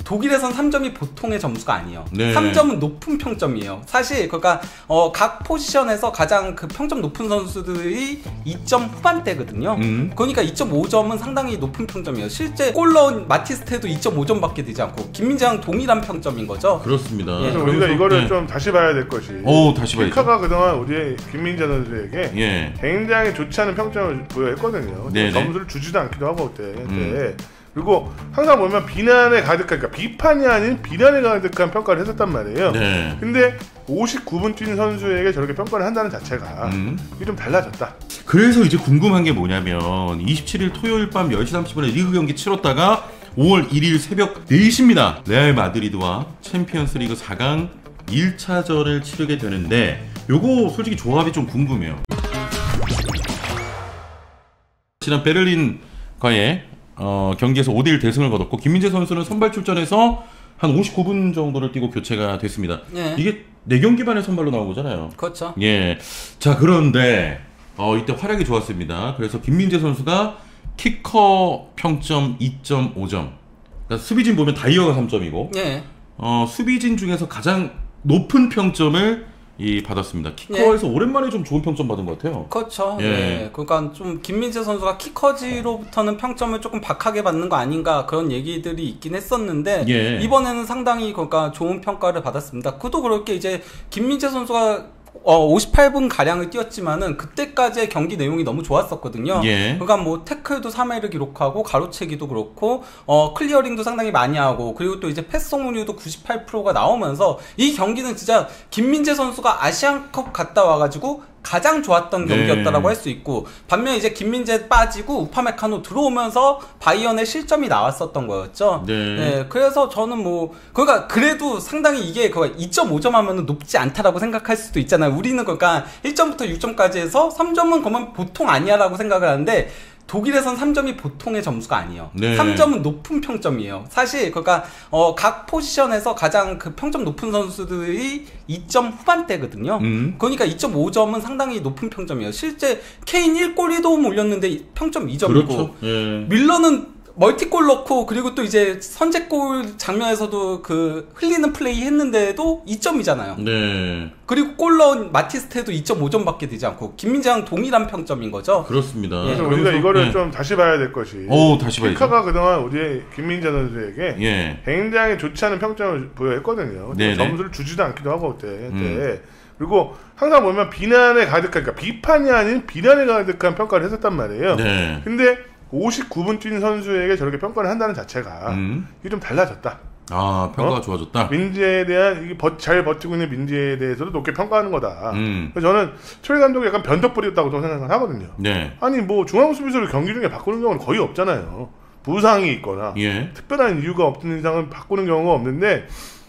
독일에선 3점이 보통의 점수가 아니에요. 네. 3점은 높은 평점이에요. 사실 그러니까 각 포지션에서 가장 그 평점 높은 선수들이 2점 후반대거든요. 그러니까 2.5점은 상당히 높은 평점이에요. 실제 골 넣은 마티스테도 2.5점밖에 되지 않고 김민재랑 동일한 평점인 거죠. 그렇습니다. 그래서 우리가 이거를 좀 다시 봐야 될 것이 다시 봐야죠. 키카가 그동안 우리의 김민재 선수에게 굉장히 좋지 않은 평점을 부여했거든요. 점수를 주지도 않기도 하고 그때. 그리고 항상 보면 비난에 가득한, 그러니까 비판이 아닌 비난에 가득한 평가를 했었단 말이에요. 근데 59분 뛴 선수에게 저렇게 평가를 한다는 자체가 이게 좀 달라졌다. 그래서 이제 궁금한 게 뭐냐면 27일 토요일 밤 10시 30분에 리그 경기 치렀다가 5월 1일 새벽 4시입니다. 레알 마드리드와 챔피언스 리그 4강 1차전을 치르게 되는데 요거 솔직히 조합이 좀 궁금해요. 지난 베를린과의 경기에서 5대1 대승을 거뒀고 김민재 선수는 선발 출전해서 한 59분 정도를 뛰고 교체가 됐습니다. 이게 4경기 만에 선발로 나온 거잖아요. 그렇죠. 자, 그런데 이때 활약이 좋았습니다. 그래서 김민재 선수가 키커 평점 2.5점. 그러니까 수비진 보면 다이어가 3점이고 수비진 중에서 가장 높은 평점을 받았습니다. 키커에서 오랜만에 좀 좋은 평점 받은 것 같아요. 그렇죠. 그러니까 좀 김민재 선수가 키커지로부터는 평점을 조금 박하게 받는 거 아닌가 그런 얘기들이 있긴 했었는데 이번에는 상당히 그러니까 좋은 평가를 받았습니다. 그도 그렇게 이제 김민재 선수가 58분 가량을 뛰었지만은 그때까지의 경기 내용이 너무 좋았었거든요. 그러니까 뭐 태클도 3회를 기록하고 가로채기도 그렇고 클리어링도 상당히 많이 하고 그리고 또 이제 패스 성공률도 98%가 나오면서 이 경기는 진짜 김민재 선수가 아시안컵 갔다 와가지고 가장 좋았던 경기였다라고 할 수 있고 반면 이제 김민재 빠지고 우파메카노 들어오면서 바이언의 실점이 나왔었던 거였죠. 그래서 저는 뭐 그러니까 그래도 상당히 이게 2.5점 하면은 높지 않다라고 생각할 수도 있잖아요. 우리는 그러니까 1점부터 6점까지 해서 3점은 그러면 보통 아니야라고 생각을 하는데 독일에선 3점이 보통의 점수가 아니에요. 3점은 높은 평점이에요. 사실 그러니까 각 포지션에서 가장 그 평점 높은 선수들이 2점 후반대거든요. 그러니까 2.5점은 상당히 높은 평점이에요. 실제 케인 1골 1도움 올렸는데 평점 2점이고 밀러는 멀티골 넣고 그리고 또 이제 선제골 장면에서도 그 흘리는 플레이 했는데도 2점이잖아요. 그리고 골 넣은 마티스테도 2.5점밖에 되지 않고 김민재랑 동일한 평점인 거죠. 그렇습니다. 그래서 우리가 이거를 좀 다시 봐야 될 것이 다시 봐야죠. 키카가 그동안 우리의 김민재 선수에게 굉장히 좋지 않은 평점을 부여했거든요. 점수를 주지도 않기도 하고 그때. 그리고 항상 보면 비난에 가득한, 그러니까 비판이 아닌 비난에 가득한 평가를 했었단 말이에요. 근데 59분 뛴 선수에게 저렇게 평가를 한다는 자체가 이게 좀 달라졌다. 평가가 좋아졌다. 민재에 대한 이게 잘 버티고 있는 민재에 대해서도 높게 평가하는 거다. 그래서 저는 초이 감독이 약간 변덕 부렸다고 생각을 하거든요. 아니 뭐 중앙 수비수를 경기 중에 바꾸는 경우는 거의 없잖아요. 부상이 있거나 특별한 이유가 없는 이상은 바꾸는 경우가 없는데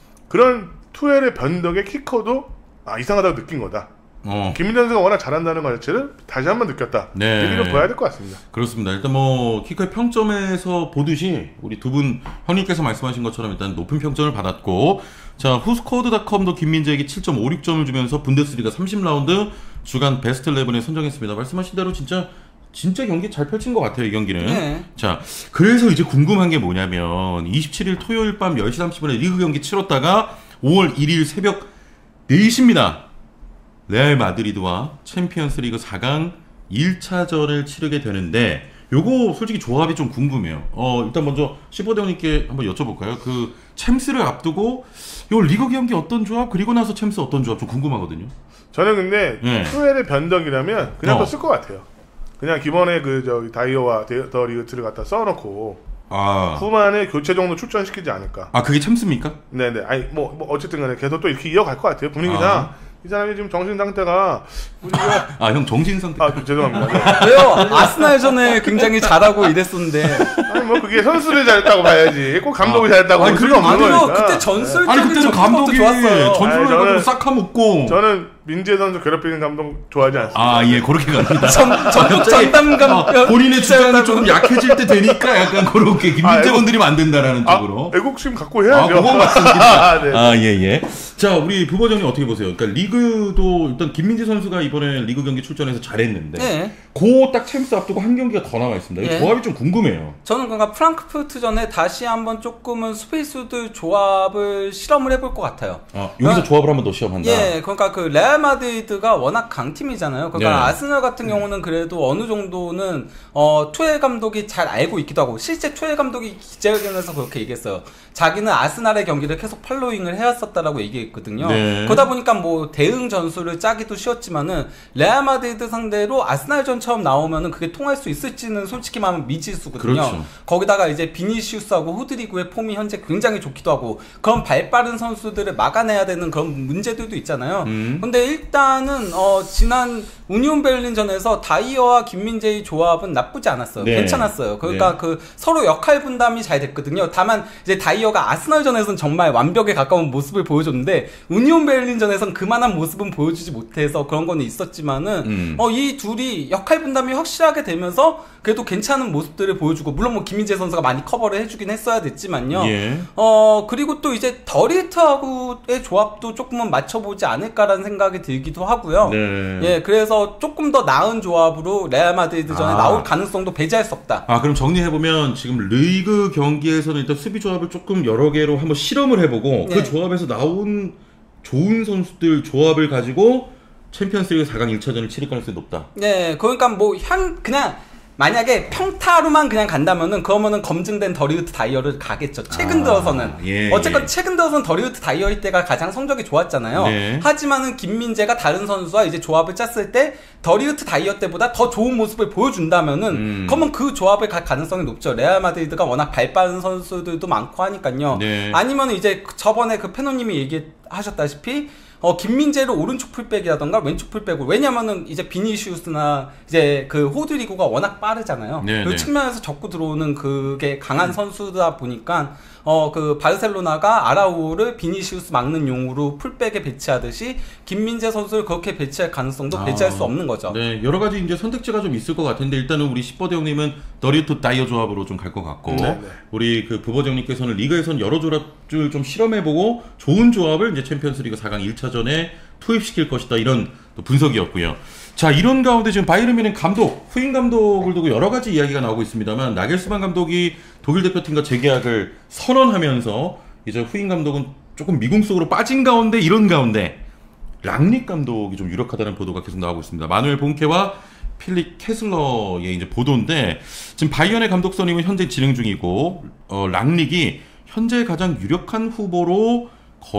그런 투엘의 변덕의 키커도 이상하다고 느낀 거다. 김민재 선수가 워낙 잘한다는 것 자체를 다시 한번 느꼈다. 얘기를 봐야 될 것 같습니다. 그렇습니다. 일단 뭐 키커의 평점에서 보듯이 우리 두 분 형님께서 말씀하신 것처럼 일단 높은 평점을 받았고, 자 후스코어드닷컴도 김민재에게 7.56점을 주면서 분데스리가 30라운드 주간 베스트 11에 선정했습니다. 말씀하신 대로 진짜 경기 잘 펼친 것 같아요, 이 경기는. 자, 그래서 이제 궁금한 게 뭐냐면 27일 토요일 밤 10시 30분에 리그 경기 치렀다가 5월 1일 새벽 4시입니다. 레알 마드리드와 챔피언스 리그 4강 1차전을 치르게 되는데 요거 솔직히 조합이 좀 궁금해요. 일단 먼저 시보대 형님께 한번 여쭤볼까요? 그 챔스를 앞두고 요 리그 경기 어떤 조합, 그리고 나서 챔스 어떤 조합 좀 궁금하거든요. 저는 근데 투엘의 변덕이라면 그냥 더 쓸 것 같아요. 그냥 기본에 다이어와 더 리그트를 갖다 써놓고 후반에 교체 정도 출전시키지 않을까. 그게 챔스입니까? 네네. 아니 뭐 어쨌든 간에 계속 또 이렇게 이어갈 것 같아요. 분위기상. 이 사람이 지금 정신 상태가 형 정신 상태. 죄송합니다. 왜요? 아스날전에 굉장히 잘하고 이랬었는데. 아니 뭐 그게 선수를 잘했다고 봐야지. 꼭 감독이 잘했다고 볼 필요 없는 거니까. 그때 전술적인 그때는 감독이 좋았어요. 전술을 싹 하먹고. 저는 민재 선수 괴롭히는 감독 좋아하지 않습니다. 아, 예, 그렇게 갑니다. 전담감 본인의 주장이 조금 약해질 때 되니까 약간 그렇게 김민재 건드리면 안 된다라는 쪽으로. 애국심 갖고 해야죠. 그건 맞습니다. 네. 예. 자, 우리 부버전님 어떻게 보세요? 그러니까 리그도 일단 김민재 선수가 이번에 리그 경기 출전해서 잘했는데, 네. 딱 챔스 앞두고 한 경기가 더 남아 있습니다. 이 조합이 좀 궁금해요. 저는 그러니까 프랑크푸르트전에 다시 한번 조금은 스페이스드 조합을 실험을 해볼 것 같아요. 여기서 조합을 한 번 더 시험한다. 예, 그러니까 그 레알 마드리드가 워낙 강팀이잖아요. 그러니까 네. 아스널 같은 경우는 그래도 어느 정도는 투엘 감독이 잘 알고 있기도 하고, 실제 투엘 감독이 기자회견에서 그렇게 얘기했어요. 자기는 아스날의 경기를 계속 팔로잉을 해왔었다라고 얘기했거든요. 네. 그러다 보니까 뭐 대응 전술을 짜기도 쉬웠지만은 레알 마드리드 상대로 아스날전처럼 나오면은 그게 통할 수 있을지는 솔직히 말하면 미지수거든요. 그렇죠. 거기다가 이제 비니시우스하고 호드리구의 폼이 현재 굉장히 좋기도 하고, 그런 발 빠른 선수들을 막아내야 되는 그런 문제들도 있잖아요. 근데 일단은 지난 우니온 베를린전에서 다이어와 김민재의 조합은 나쁘지 않았어요. 네. 괜찮았어요. 그러니까 네. 그 서로 역할 분담이 잘 됐거든요. 다만 이제 다이어가 아스널전에서는 정말 완벽에 가까운 모습을 보여줬는데, 우니온 베를린전에서는 그만한 모습은 보여주지 못해서 그런 건 있었지만은 이 둘이 역할 분담이 확실하게 되면서 그래도 괜찮은 모습들을 보여주고, 물론 뭐 김민재 선수가 많이 커버를 해주긴 했어야 됐지만요. 예. 그리고 또 이제 더리트하고의 조합도 조금은 맞춰보지 않을까라는 생각이 들기도 하고요. 네. 예, 그래서 조금 더 나은 조합으로 레알 마드리드전에 나올 가능성도 배제할 수 없다. 그럼 정리해보면 지금 리그 경기에서는 일단 수비 조합을 조금 여러 개로 한번 실험을 해보고, 네. 그 조합에서 나온 좋은 선수들 조합을 가지고 챔피언스리그 4강 1차전을 치를 가능성이 높다. 네, 그러니까 뭐 그냥 만약에 평타로만 그냥 간다면은 그러면은 검증된 더리우트 다이어를 가겠죠. 최근 들어서는. 어쨌건 최근 들어서는 더리우트 다이어일 때가 가장 성적이 좋았잖아요. 네. 하지만은 김민재가 다른 선수와 이제 조합을 짰을 때 더리우트 다이어 때보다 더 좋은 모습을 보여준다면은 그러면 그 조합을 갈 가능성이 높죠. 레알 마드리드가 워낙 발 빠른 선수들도 많고 하니까요. 네. 아니면 이제 저번에 그 페노님이 얘기하셨다시피 김민재를 오른쪽 풀백이라던가 왼쪽 풀백으로, 왜냐면은 이제 비니시우스나 이제 그 호드리고가 워낙 빠르잖아요. 그 측면에서 접고 들어오는 그게 강한 선수다 보니까 그 바르셀로나가 아라우를 비니시우스 막는 용으로 풀백에 배치하듯이 김민재 선수를 그렇게 배치할 가능성도 배제할 수 없는 거죠. 네, 여러 가지 이제 선택지가 좀 있을 것 같은데, 일단은 우리 시버드 형님은 더리우트 다이어 조합으로 좀 갈 것 같고, 우리 그 부버드 형님께서는 리그에서는 여러 조합을 좀 실험해보고 좋은 조합을 이제 챔피언스리그 4강 1차전에 투입시킬 것이다, 이런 또 분석이었고요. 자, 이런 가운데 지금 바이에른 뮌헨 감독, 후임 감독을 두고 여러 가지 이야기가 나오고 있습니다만, 나겔스만 감독이 독일 대표팀과 재계약을 선언하면서 이제 후임 감독은 조금 미궁 속으로 빠진 가운데, 이런 가운데 랑닉 감독이 좀 유력하다는 보도가 계속 나오고 있습니다. 마누엘 본케와 필립 캐슬러의 이제 보도인데, 지금 바이에른의 감독 선임은 현재 진행 중이고, 랑닉이 현재 가장 유력한 후보로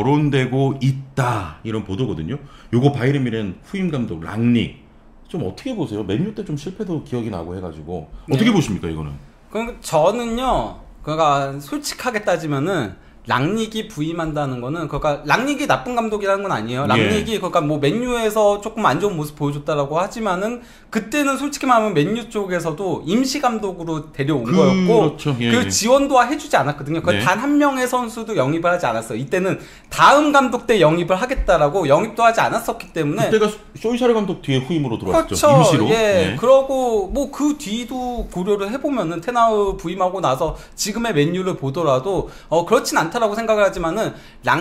거론되고 있다, 이런 보도거든요. 요거 바이에른 뮌헨 후임 감독 랑닉 좀 어떻게 보세요? 맨유 때 좀 실패도 기억이 나고 해가지고 어떻게 보십니까, 이거는? 그럼 저는요, 그러니까 솔직하게 따지면은 랑닉이 부임한다는 거는, 그러니까 랑닉이 나쁜 감독이라는 건 아니에요. 랑닉이 그러니까 뭐 맨유에서 조금 안 좋은 모습 보여줬다라고 하지만은, 그때는 솔직히 말하면 맨유 쪽에서도 임시 감독으로 데려온 거였고, 그렇죠. 그 지원도 해주지 않았거든요. 그 단 한 명의 선수도 영입을 하지 않았어요. 이때는 다음 감독 때 영입을 하겠다라고 영입도 하지 않았었기 때문에. 그때가 쇼이샤르 감독 뒤에 후임으로 들어왔죠. 그렇죠. 임시로. 예. 그러고 뭐 그 뒤도 고려를 해보면은 테나우 부임하고 나서 지금의 맨유를 보더라도 그렇진 않다라고 생각을 하지만은,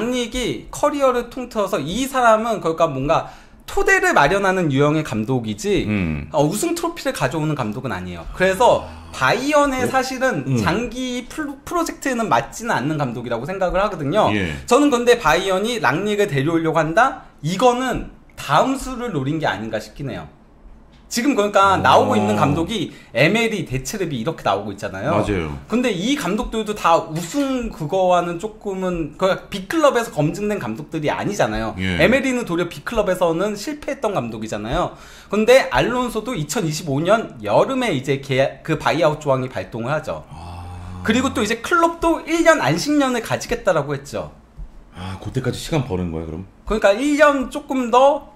랑닉이 커리어를 통틀어서 이 사람은 그러니까 뭔가 토대를 마련하는 유형의 감독이지 우승 트로피를 가져오는 감독은 아니에요. 그래서 바이언의 사실은 장기 프로젝트는 맞지는 않는 감독이라고 생각을 하거든요. 저는 근데 바이언이 랑닉을 데려오려고 한다? 이거는 다음 수를 노린 게 아닌가 싶긴 해요. 지금 그러니까 나오고 있는 감독이 에메리, 데체르비 이렇게 나오고 있잖아요. 맞아요. 근데 이 감독들도 다 우승 그거와는 조금은 빅클럽에서 검증된 감독들이 아니잖아요. 에메리는 도리어 빅클럽에서는 실패했던 감독이잖아요. 근데 알론소도 2025년 여름에 이제 그 바이아웃 조항이 발동을 하죠. 그리고 또 이제 클럽도 1년 안식년을 가지겠다라고 했죠. 그때까지 시간 버는 거야, 그럼? 그러니까 1년 조금 더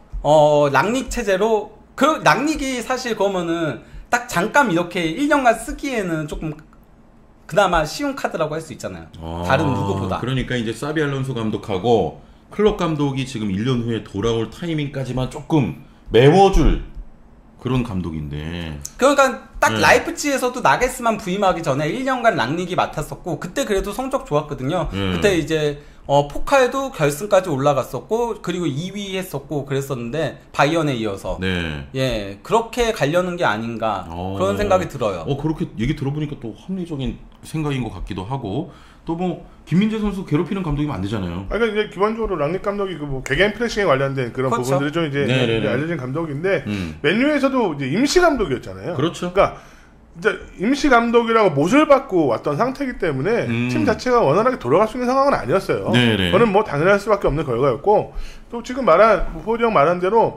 랑닉 체제로. 랑닉이 사실 그러면은 딱 잠깐 이렇게 1년간 쓰기에는 조금 그나마 쉬운 카드라고 할 수 있잖아요. 다른 누구보다. 그러니까 이제 사비 알론소 감독하고 클럽 감독이 지금 1년 후에 돌아올 타이밍까지만 조금 메워줄 그런 감독인데. 그러니까 딱 라이프치히에서도 나게스만 부임하기 전에 1년간 랑닉이 맡았었고 그때 그래도 성적 좋았거든요. 그때 이제 포칼도 결승까지 올라갔었고 그리고 2위 했었고 그랬었는데 바이언에 이어서 예 그렇게 가려는 게 아닌가 그런 생각이 들어요. 그렇게 얘기 들어보니까 또 합리적인 생각인 것 같기도 하고 또 뭐 김민재 선수 괴롭히는 감독이면 안 되잖아요. 그러니까 이제 기본적으로 랑닉 감독이 그 뭐 개개인 프레싱에 관련된 그런 그렇죠. 부분들이 좀 이제 알려진 감독인데 맨유에서도 이제 임시 감독이었잖아요. 그렇죠. 그러니까 이제 임시 감독이라고 못을 받고 왔던 상태이기 때문에 팀 자체가 원활하게 돌아갈 수 있는 상황은 아니었어요. 그거는 뭐 당연할 수밖에 없는 결과였고 또 지금 말한 호지 형 말한 대로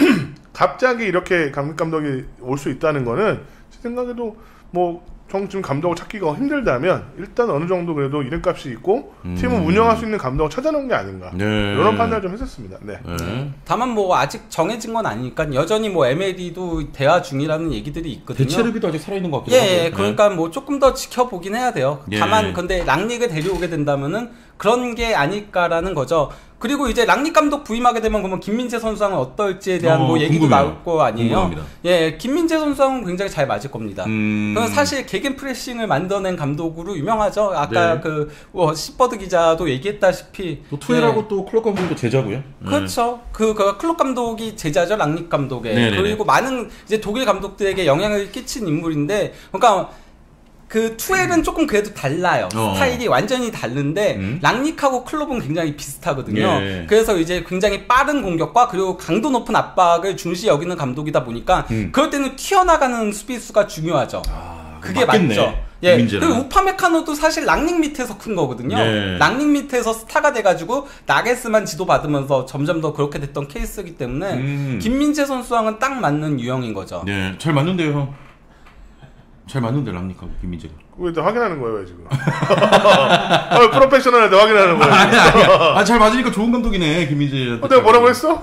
갑자기 이렇게 감독이 올 수 있다는 거는 제 생각에도 뭐 지금 감독을 찾기가 힘들다면 일단 어느 정도 그래도 이름값이 있고 팀을 운영할 수 있는 감독을 찾아놓은 게 아닌가 이런 판단을 좀 했었습니다. 다만 뭐 아직 정해진 건 아니니까 여전히 뭐 MLE도 대화 중이라는 얘기들이 있거든요. 대체르비도 아직 살아있는 것 같기도 하고. 예, 그러니까 뭐 조금 더 지켜보긴 해야 돼요. 다만 근데 랑닉을 데려오게 된다면은 그런 게 아닐까라는 거죠. 그리고 이제 랑닉 감독 부임하게 되면 그러면 김민재 선수랑은 어떨지에 대한 뭐 얘기도 궁금해요. 나올 거 아니에요. 궁금합니다. 예, 김민재 선수랑은 굉장히 잘 맞을 겁니다. 사실 개겐 프레싱을 만들어낸 감독으로 유명하죠. 아까 그 시버드 기자도 얘기했다시피 또 투엘하고 또 클럽 감독도 제자고요. 그렇죠. 그 클럽 감독이 제자죠, 랑닉 감독의. 그리고 많은 이제 독일 감독들에게 영향을 끼친 인물인데, 그러니까. 그 투엘은 조금 그래도 달라요. 스타일이 완전히 다른데 랑닉하고 클롭은 굉장히 비슷하거든요. 그래서 이제 굉장히 빠른 공격과 그리고 강도 높은 압박을 중시 여기는 감독이다 보니까 그럴 때는 튀어나가는 수비수가 중요하죠. 그게 맞겠네. 맞죠. 예. 그리고 우파메카노도 사실 랑닉 밑에서 큰 거거든요. 랑닉 밑에서 스타가 돼가지고 나게스만 지도받으면서 점점 더 그렇게 됐던 케이스이기 때문에 김민재 선수랑은 딱 맞는 유형인 거죠. 네, 잘 맞는데요, 형. 잘 맞는데 랑닉하고 김민재가. 왜 또 확인하는 거예요 지금? 프로페셔널한테 확인하는 거예요. 아니야. 잘 맞으니까 좋은 감독이네 김민재. 내가 뭐라고 했어?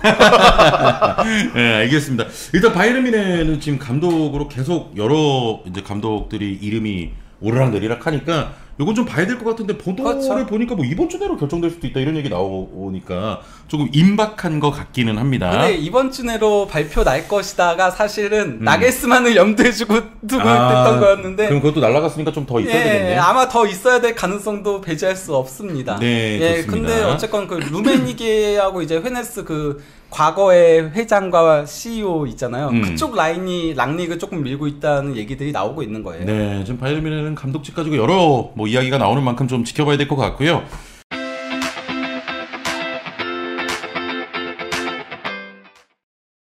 네, 알겠습니다. 일단 바이에른 뮌헨은 지금 감독으로 계속 여러 이제 감독들이 이름이 오르락내리락 하니까 요건 좀 봐야 될 것 같은데 보도를 보니까 뭐 이번 주 내로 결정될 수도 있다 이런 얘기 나오니까 조금 임박한 것 같기는 합니다. 근데 이번 주 내로 발표 날 것이다가 사실은 나게스만을 염두에 두고 했던 거였는데 그럼 그것도 날아갔으니까 좀 더 있어야 되겠네요. 아마 더 있어야 될 가능성도 배제할 수 없습니다. 네, 좋습니다. 근데 어쨌건 그 루메니게하고 이제 회네스 그 과거의 회장과 CEO 있잖아요. 그쪽 라인이 랑닉을 조금 밀고 있다는 얘기들이 나오고 있는 거예요. 네, 지금 바이에른 뮌헨은 감독직 가지고 여러 뭐 이야기가 나오는 만큼 좀 지켜봐야 될 것 같고요.